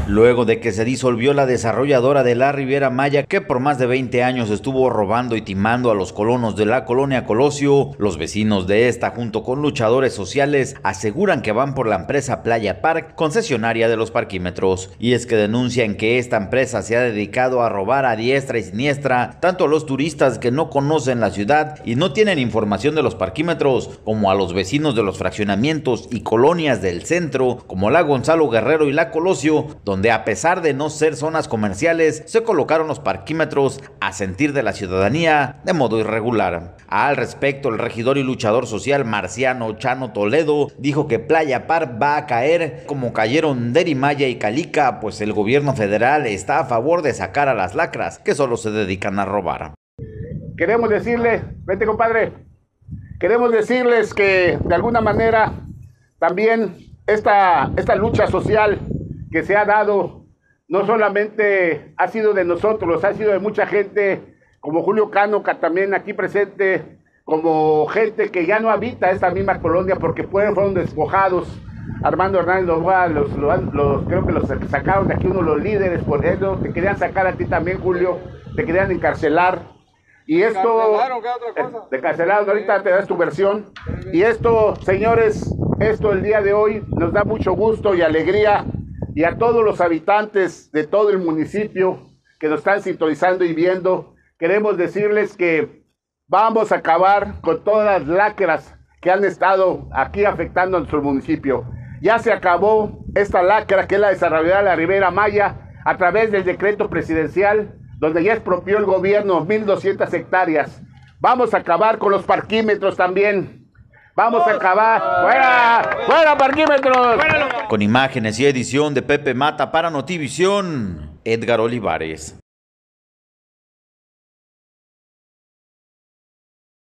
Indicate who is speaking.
Speaker 1: Luego de que se disolvió la desarrolladora de la Riviera Maya, que por más de 20 años estuvo robando y timando a los colonos de la colonia Colosio, los vecinos de esta, junto con luchadores sociales, aseguran que van por la empresa Playa Park, concesionaria de los parquímetros. Y es que denuncian que esta empresa se ha dedicado a robar a diestra y siniestra, tanto a los turistas que no conocen la ciudad y no tienen información de los parquímetros, como a los vecinos de los fraccionamientos y colonias del centro, como la Gonzalo Guerrero y la Colosio, donde a pesar de no ser zonas comerciales, se colocaron los parquímetros a sentir de la ciudadanía de modo irregular. Al respecto, el regidor y luchador social Marciano Chano Toledo dijo que Playa Park va a caer como cayeron Deri Maya y Calica, pues el gobierno federal está a favor de sacar a las lacras que solo se dedican a robar.
Speaker 2: Queremos decirle, vete compadre, queremos decirles que de alguna manera también esta lucha social que se ha dado, no solamente ha sido de nosotros, ha sido de mucha gente, como Julio Cano, que también aquí presente, como gente que ya no habita esta misma colonia porque fueron despojados. Armando Hernández Novoa, creo que los sacaron de aquí uno de los líderes, por eso te querían sacar a ti también, Julio, te querían encarcelar. Y esto, te cancelaron, ahorita te das tu versión. Y esto, señores, esto el día de hoy nos da mucho gusto y alegría, y a todos los habitantes de todo el municipio que nos están sintonizando y viendo, queremos decirles que vamos a acabar con todas las lacras que han estado aquí afectando a nuestro municipio. Ya se acabó esta lacra que es la desarrolladora de la Riviera Maya a través del decreto presidencial, donde ya expropió el gobierno 1,200 hectáreas. Vamos a acabar con los parquímetros también. Vamos a acabar. ¡Fuera! ¡Fuera parquímetros!
Speaker 1: Con imágenes y edición de Pepe Mata para Notivisión, Edgar Olivares.